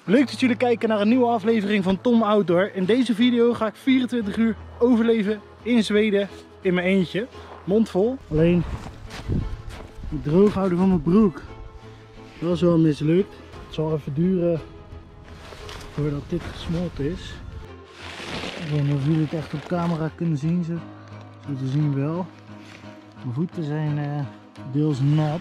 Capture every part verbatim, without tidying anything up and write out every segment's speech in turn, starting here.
Leuk dat jullie kijken naar een nieuwe aflevering van Tom Outdoor. In deze video ga ik vierentwintig uur overleven in Zweden in mijn eentje. Mondvol. Alleen het droog houden van mijn broek. Dat is wel mislukt. Het zal even duren voordat dit gesmolten is. Ik weet niet of jullie het echt op camera kunnen zien. Zo, zo te zien wel. Mijn voeten zijn uh, deels nat.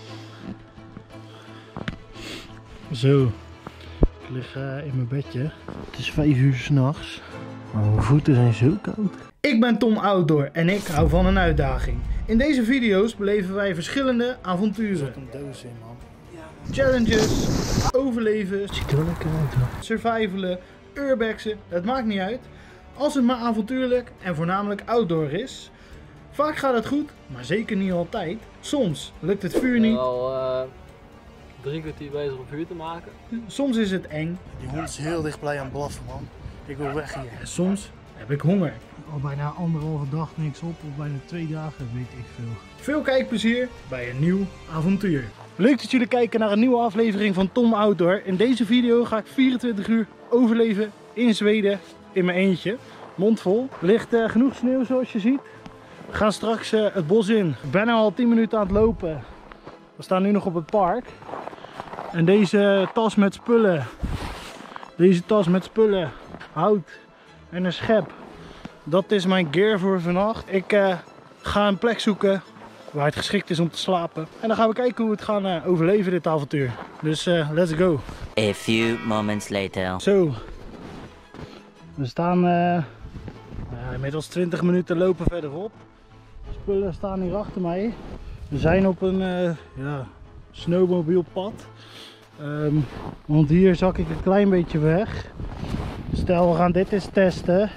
Zo. Ik lig uh, in mijn bedje. Het is vijf uur 's nachts. Maar mijn voeten zijn zo koud. Ik ben Tom Outdoor en ik hou van een uitdaging. In deze video's beleven wij verschillende avonturen. Er zit een doos in, man. Challenges, overleven, het ziet er wel lekker uit, hoor. Survivalen, urbexen, het maakt niet uit. Als het maar avontuurlijk en voornamelijk outdoor is. Vaak gaat het goed, maar zeker niet altijd. Soms lukt het vuur niet. Al uh, drie kwartier bezig om vuur te maken. Soms is het eng. Die hond is heel dichtbij aan het blaffen, man. Ik wil weg hier. En soms heb ik honger. Al bijna anderhalve dag niks op, of bijna twee dagen, weet ik veel. Veel kijkplezier bij een nieuw avontuur. Leuk dat jullie kijken naar een nieuwe aflevering van Tom Outdoor. In deze video ga ik vierentwintig uur overleven in Zweden in mijn eentje. Mondvol. Er ligt uh, genoeg sneeuw zoals je ziet. We gaan straks uh, het bos in. Ik ben al tien minuten aan het lopen. We staan nu nog op het park. En deze tas met spullen. Deze tas met spullen. Hout en een schep. Dat is mijn gear voor vannacht. Ik uh, ga een plek zoeken waar het geschikt is om te slapen. En dan gaan we kijken hoe we het gaan uh, overleven dit avontuur. Dus uh, let's go. A few moments later. Zo. We staan uh, uh, inmiddels twintig minuten lopen verderop. De spullen staan hier achter mij. We zijn op een uh, ja, snowmobielpad. Um, want hier zak ik een klein beetje weg. Stel we gaan dit eens testen.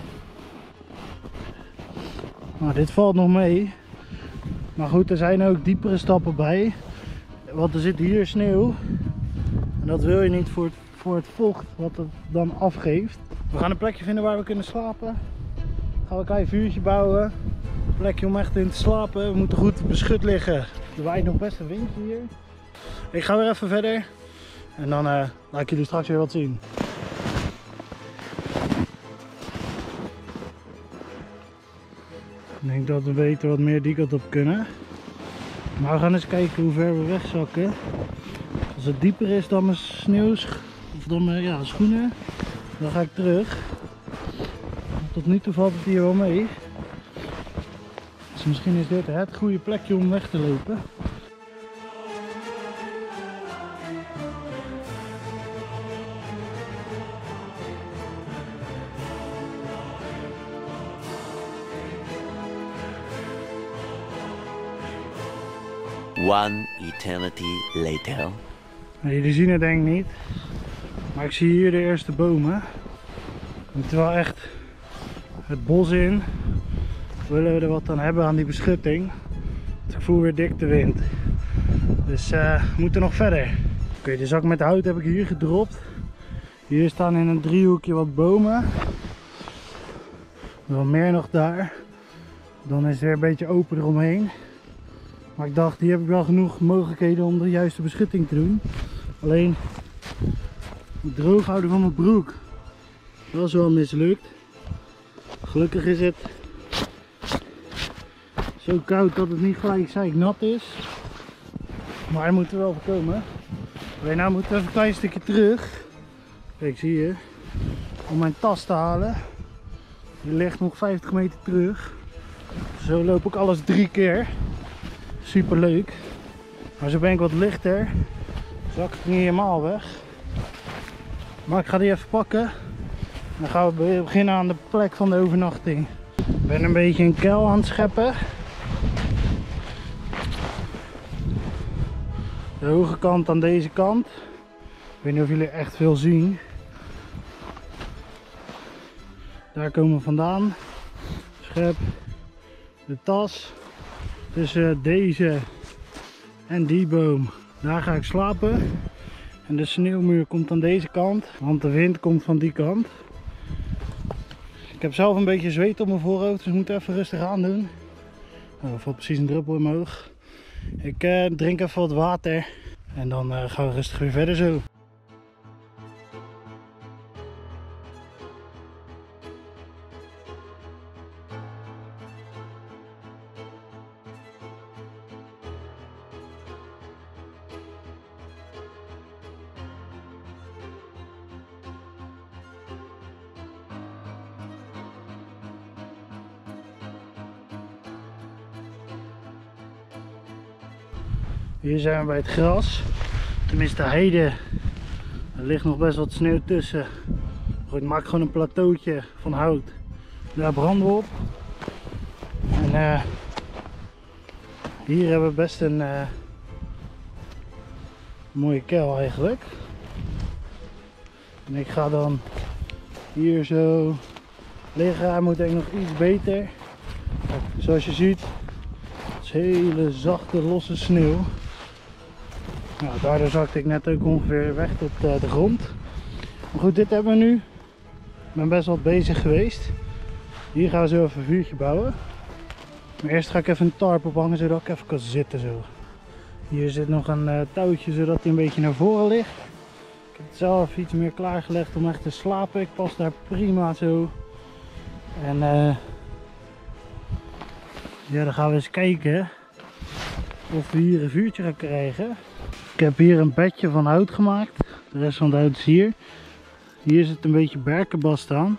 Nou, dit valt nog mee. Maar goed, er zijn ook diepere stappen bij. Want er zit hier sneeuw. En dat wil je niet voor het, voor het vocht wat het dan afgeeft. We gaan een plekje vinden waar we kunnen slapen. Dan gaan we een klein vuurtje bouwen. Een plekje om echt in te slapen. We moeten goed beschut liggen. Er waait nog best een windje hier. Ik ga weer even verder. En dan uh, laat ik jullie straks weer wat zien. Ik denk dat we weten wat meer die kant op kunnen. Maar we gaan eens kijken hoe ver we wegzakken. Als het dieper is dan mijn sneeuws, of dan mijn ja, schoenen, dan ga ik terug. Tot nu toe valt het hier wel mee. Dus misschien is dit het goede plekje om weg te lopen. One eternity later. Jullie zien het denk ik niet, maar ik zie hier de eerste bomen. We moeten wel echt het bos in. Willen we er wat aan hebben aan die beschutting. Want ik voel weer dik de wind. Dus uh, we moeten nog verder. Oké, okay, de zak met hout heb ik hier gedropt. Hier staan in een driehoekje wat bomen. Wel meer nog daar. Dan is het weer een beetje open eromheen. Maar ik dacht, hier heb ik wel genoeg mogelijkheden om de juiste beschutting te doen. Alleen het droog houden van mijn broek. Dat is wel mislukt. Gelukkig is het zo koud dat het niet gelijk zeiknat is. Maar dat moeten we wel voorkomen. Alleen nou moeten we even een klein stukje terug. Kijk, zie je. Om mijn tas te halen. Die ligt nog vijftig meter terug. Zo loop ik alles drie keer. Super leuk, maar zo ben ik wat lichter, zak ik niet helemaal weg. Maar ik ga die even pakken. Dan gaan we beginnen aan de plek van de overnachting. Ik ben een beetje een kuil aan het scheppen. De hoge kant aan deze kant. Ik weet niet of jullie echt veel zien. Daar komen we vandaan. Schep, de tas. Tussen deze en die boom, daar ga ik slapen. En de sneeuwmuur komt aan deze kant, want de wind komt van die kant. Ik heb zelf een beetje zweet op mijn voorhoofd, dus ik moet even rustig aan doen. Oh, er valt precies een druppel in mijn oog. Ik uh, drink even wat water en dan uh, gaan we rustig weer verder zo. Hier zijn we bij het gras. Tenminste heide. Er ligt nog best wat sneeuw tussen. Ik maak gewoon een plateautje van hout. Daar branden we op. En uh, hier hebben we best een uh, mooie kuil eigenlijk. En ik ga dan hier zo liggen. Hij moet eigenlijk nog iets beter. Zoals je ziet, het is hele zachte losse sneeuw. Nou, daardoor zakte ik net ook ongeveer weg tot uh, de grond. Maar goed, dit hebben we nu. Ik ben best wel bezig geweest. Hier gaan we zo even een vuurtje bouwen. Maar eerst ga ik even een tarp ophangen zodat ik even kan zitten zo. Hier zit nog een uh, touwtje zodat hij een beetje naar voren ligt. Ik heb het zelf iets meer klaargelegd om echt te slapen. Ik pas daar prima zo. En uh, ja, dan gaan we eens kijken of we hier een vuurtje gaan krijgen. Ik heb hier een bedje van hout gemaakt. De rest van het hout is hier. Hier zit een beetje berkenbast aan.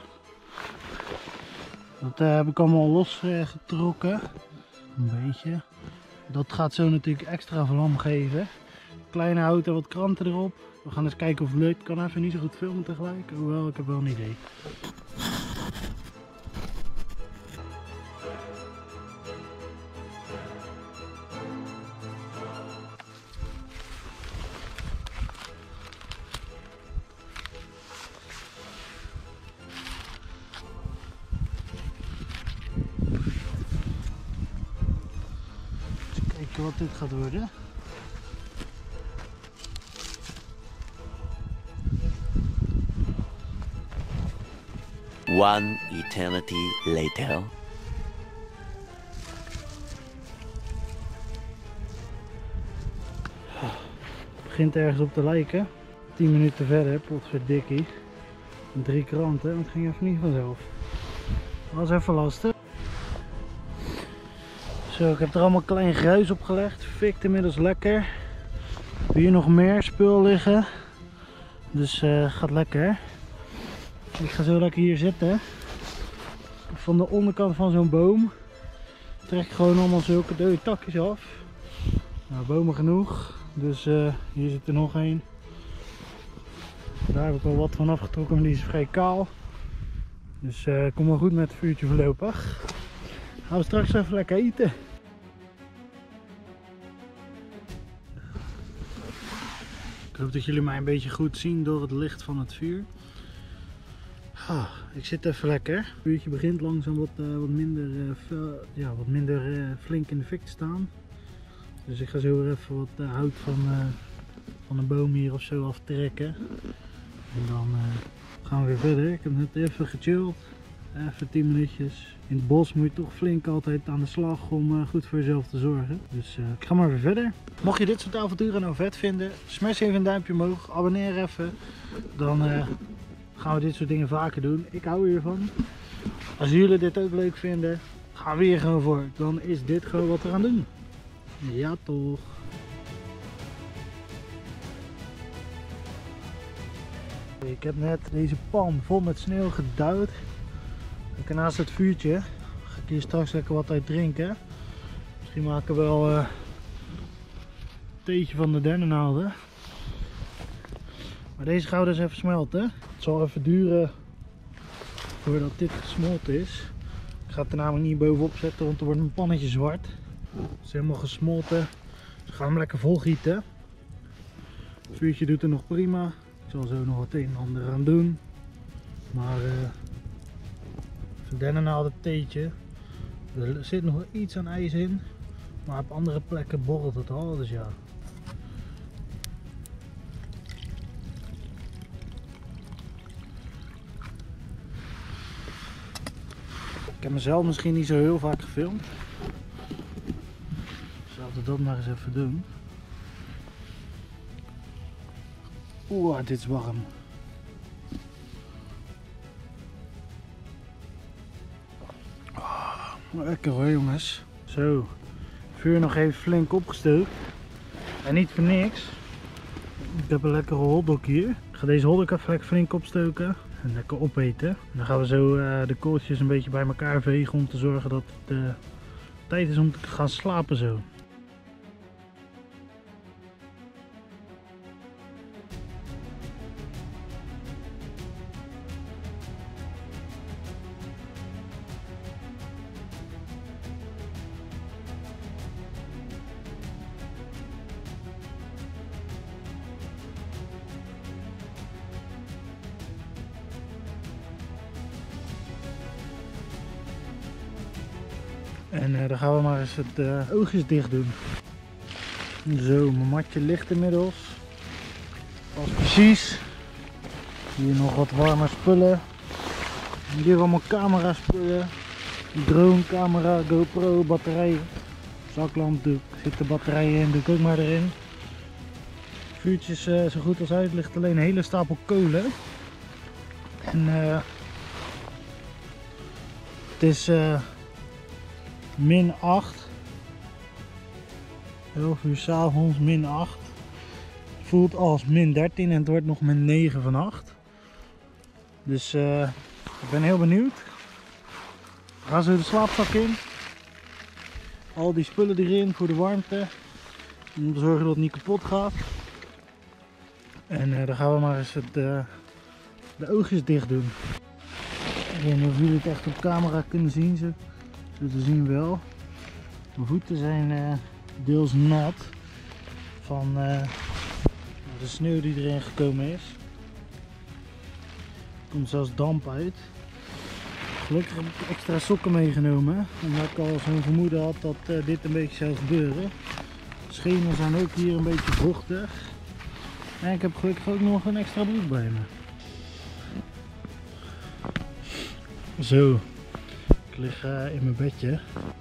Dat uh, heb ik allemaal los uh, getrokken. Een beetje. Dat gaat zo natuurlijk extra vlam geven. Kleine hout en wat kranten erop. We gaan eens kijken of het lukt. Ik kan even niet zo goed filmen tegelijk. Hoewel, ik heb wel een idee. Kijken wat dit gaat worden. One eternity later. Het begint ergens op te lijken. tien minuten verder, potverdikkie. Drie kranten, het ging even niet vanzelf. Dat was even lastig. Zo, ik heb er allemaal klein gruis op gelegd. Fikt inmiddels lekker. Ik heb hier nog meer spul liggen. Dus uh, gaat lekker. Ik ga zo lekker hier zitten. Van de onderkant van zo'n boom trek ik gewoon allemaal zulke dode takjes af. Nou, bomen genoeg. Dus uh, hier zit er nog één. Daar heb ik al wat van afgetrokken, maar die is vrij kaal. Dus uh, kom maar goed met het vuurtje voorlopig. Gaan we straks even lekker eten. Ik hoop dat jullie mij een beetje goed zien door het licht van het vuur. Ah, ik zit even lekker. Het vuurtje begint langzaam wat, uh, wat minder, uh, fel, ja, wat minder uh, flink in de fik te staan. Dus ik ga zo weer even wat uh, hout van, uh, van een boom hier of zo aftrekken. En dan uh, gaan we weer verder. Ik heb net even gechilled. Even tien minuutjes. In het bos moet je toch flink altijd aan de slag om uh, goed voor jezelf te zorgen. Dus uh, ik ga maar weer verder. Mocht je dit soort avonturen nou vet vinden, smash even een duimpje omhoog. Abonneer even. Dan uh, gaan we dit soort dingen vaker doen. Ik hou hiervan. Als jullie dit ook leuk vinden, gaan we hier gewoon voor. Dan is dit gewoon wat we gaan doen. Ja toch. Ik heb net deze pan vol met sneeuw gedouwd. En naast het vuurtje ga ik hier straks lekker wat uit drinken. Misschien maken we wel uh, een theetje van de dennennaalden. Maar deze gaan we dus even smelten. Het zal even duren voordat dit gesmolten is. Ik ga het er namelijk niet bovenop zetten, want dan wordt mijn pannetje zwart. Het is helemaal gesmolten. Dus we gaan hem lekker volgieten. Het vuurtje doet er nog prima. Ik zal zo nog het een en ander aan doen. Maar uh, even dennennaalden theetje. Er zit nog iets aan ijs in. Maar op andere plekken borrelt het al. Dus ja. Ik heb mezelf misschien niet zo heel vaak gefilmd. Dus laten we dat maar eens even doen. Oeh, dit is warm. Oh, lekker hoor jongens. Zo, vuur nog even flink opgestookt. En niet voor niks. Ik heb een lekkere hotdog hier. Ik ga deze hotdog even lekker flink opstoken. En lekker opeten. En dan gaan we zo uh, de kooltjes een beetje bij elkaar vegen om te zorgen dat het uh, tijd is om te gaan slapen zo. En uh, dan gaan we maar eens het uh, oogjes dicht doen. Zo, mijn matje ligt inmiddels. Pas precies. Hier nog wat warme spullen. Hier allemaal camera spullen. Drone, camera, GoPro, batterijen. Zaklamp, er zitten batterijen in, doe ik ook maar erin. Vuurtjes uh, zo goed als uit, ligt alleen een hele stapel kolen. En uh, het is uh, min acht. elf uur 's avonds, min acht. Het voelt als min dertien en het wordt nog min negen vannacht. Dus uh, ik ben heel benieuwd. We gaan zo de slaapzak in. Al die spullen erin voor de warmte. Om te zorgen dat het niet kapot gaat. En uh, dan gaan we maar eens het, uh, de oogjes dicht doen. Ik weet niet of jullie het echt op camera kunnen zien. Zo, zo te zien wel. Mijn voeten zijn uh, deels nat. Van uh, de sneeuw die erin gekomen is. Er komt zelfs damp uit. Gelukkig heb ik extra sokken meegenomen. Omdat ik al zo'n vermoeden had dat uh, dit een beetje zou gebeuren. De schenen zijn ook hier een beetje vochtig. En ik heb gelukkig ook nog een extra broek bij me. Zo, ik lig uh, in mijn bedje.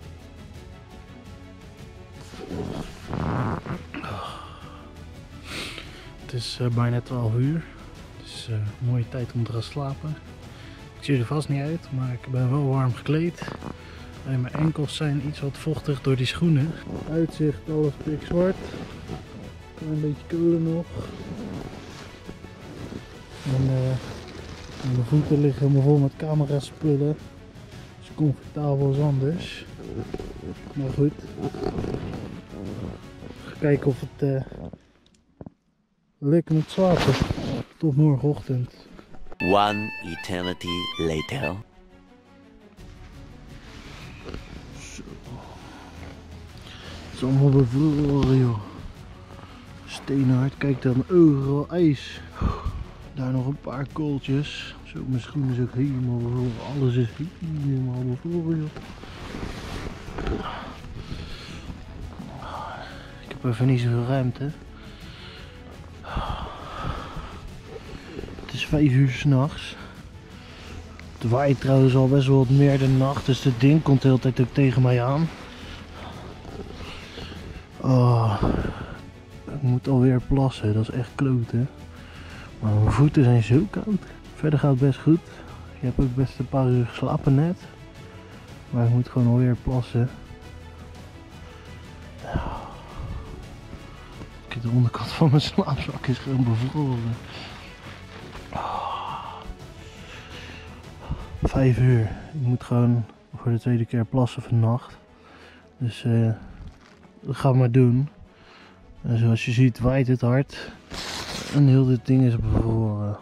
Het is uh, bijna twaalf uur. Het is uh, een mooie tijd om te gaan slapen. Ik zie er vast niet uit, maar ik ben wel warm gekleed. En mijn enkels zijn iets wat vochtig door die schoenen. Uitzicht, alles pikzwart. Een beetje kolen nog. En uh, mijn voeten liggen helemaal vol met camera spullen. Het is comfortabel als anders. Maar goed. Ik ga kijken of het uh, lukt met slapen. Tot morgenochtend. One eternity later. Zo. Het is allemaal bevroren, joh. Steenhard, kijk dan, overal ijs. Daar nog een paar kooltjes. Zo, mijn schoen is ook helemaal bevroren. Alles is helemaal bevroren, joh. Ik heb even niet zoveel ruimte. Het is vijf uur 's nachts. Het waait trouwens al best wel wat meer de nacht, dus het ding komt de hele tijd ook tegen mij aan. Oh, ik moet alweer plassen, dat is echt kloten. Maar mijn voeten zijn zo koud. Verder gaat het best goed. Ik heb ook best een paar uur geslapen net. Maar ik moet gewoon alweer plassen. De onderkant van mijn slaapzak is gewoon bevroren. Vijf uur. Ik moet gewoon voor de tweede keer plassen vannacht. Dus uh, dat gaan we maar doen. En zoals je ziet waait het hard. En heel dit ding is bevroren.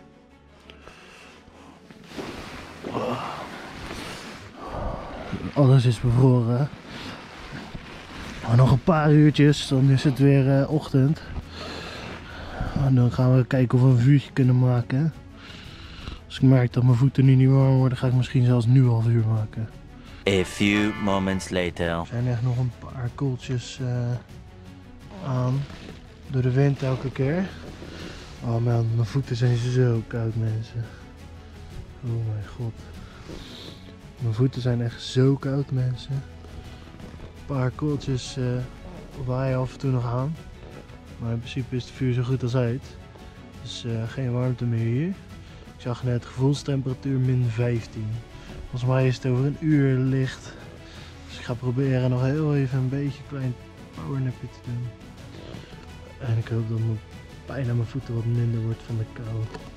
Alles is bevroren. Maar nog een paar uurtjes, dan is het weer uh, ochtend. En dan gaan we kijken of we een vuurtje kunnen maken. Als ik merk dat mijn voeten nu niet warm worden, ga ik misschien zelfs nu al vuur maken. A few moments later. Er zijn echt nog een paar koeltjes uh, aan. Door de wind elke keer. Oh man, mijn voeten zijn zo koud, mensen. Oh mijn god. Mijn voeten zijn echt zo koud, mensen. Een paar koeltjes uh, waaien af en toe nog aan. Maar in principe is het vuur zo goed als uit. Dus uh, geen warmte meer hier. Ik zag net gevoelstemperatuur min vijftien. Volgens mij is het over een uur licht. Dus ik ga proberen nog heel even een beetje een klein powernapje te doen. En ik hoop dat mijn pijn aan mijn voeten wat minder wordt van de kou.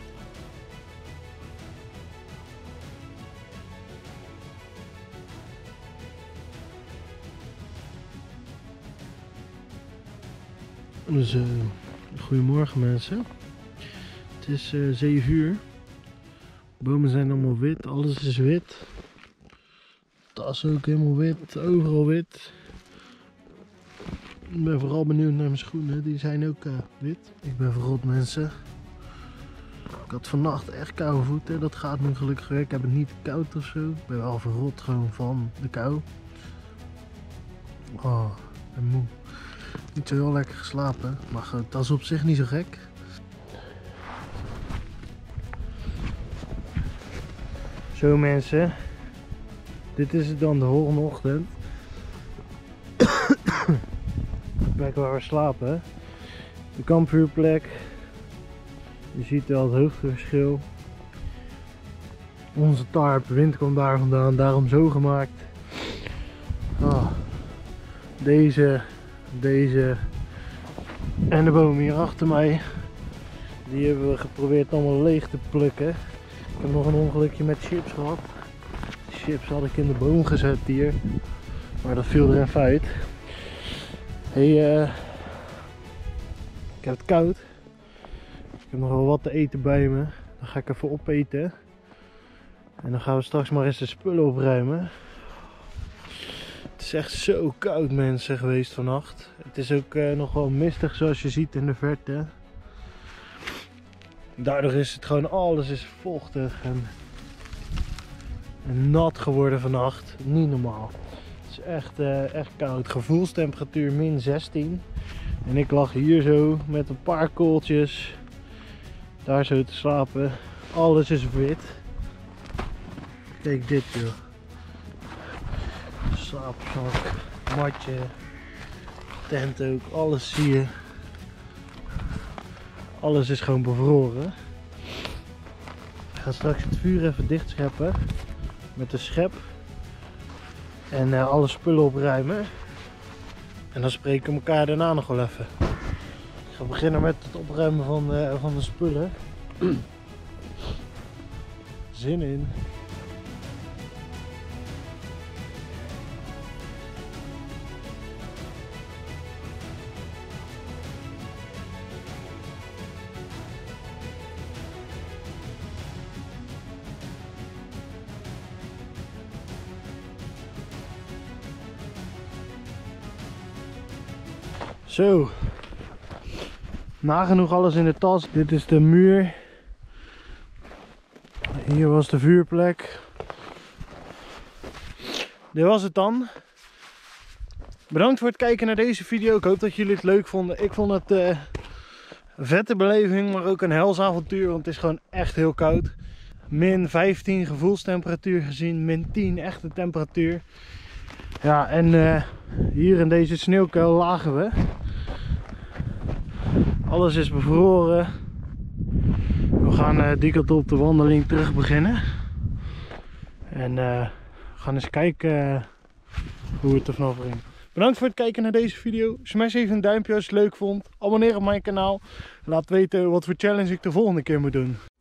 Dus uh, goedemorgen mensen. Het is uh, zeven uur. De bomen zijn allemaal wit, alles is wit. De tas ook helemaal wit, overal wit. Ik ben vooral benieuwd naar mijn schoenen, die zijn ook uh, wit. Ik ben verrot mensen. Ik had vannacht echt koude voeten, dat gaat nu gelukkig weer. Ik heb het niet koud of zo. Ik ben wel verrot gewoon van de kou. Oh, ik ben moe. Niet zo heel lekker geslapen, maar goed, dat is op zich niet zo gek. Zo mensen, dit is het dan de volgende ochtend. De plek waar we slapen. De kampvuurplek. Je ziet wel het hoogteverschil. Onze tarp, de wind kwam daar vandaan, daarom zo gemaakt. Oh, deze, deze en de boom hier achter mij. Die hebben we geprobeerd allemaal leeg te plukken. Ik heb nog een ongelukje met chips gehad. De chips had ik in de boom gezet hier. Maar dat viel er even uit. Hey, uh, ik heb het koud. Ik heb nog wel wat te eten bij me. Dan ga ik even opeten. En dan gaan we straks maar eens de spullen opruimen. Het is echt zo koud mensen geweest vannacht. Het is ook uh, nog wel mistig zoals je ziet in de verte. Daardoor is het gewoon, alles is vochtig en, en nat geworden vannacht. Niet normaal. Het is echt, uh, echt koud. Gevoelstemperatuur min zestien. En ik lag hier zo met een paar kooltjes. Daar zo te slapen. Alles is wit. Kijk dit joh. Slaapzak, matje, tent ook, alles zie je. Alles is gewoon bevroren. Ik ga straks het vuur even dicht scheppen met de schep. En uh, alle spullen opruimen. En dan spreken we elkaar daarna nog wel even. Ik ga beginnen met het opruimen van de, van de spullen. Zin in. Zo, nagenoeg alles in de tas. Dit is de muur. Hier was de vuurplek. Dit was het dan. Bedankt voor het kijken naar deze video. Ik hoop dat jullie het leuk vonden. Ik vond het uh, een vette beleving, maar ook een hels avontuur. Want het is gewoon echt heel koud. min vijftien gevoelstemperatuur gezien. min tien echte temperatuur. Ja, en uh, hier in deze sneeuwkuil lagen we. Alles is bevroren. We gaan uh, die kant op de wandeling terug beginnen. En uh, we gaan eens kijken uh, hoe het er vanaf brengt. Bedankt voor het kijken naar deze video. Smash even een duimpje als je het leuk vond. Abonneer op mijn kanaal. Laat weten wat voor challenge ik de volgende keer moet doen.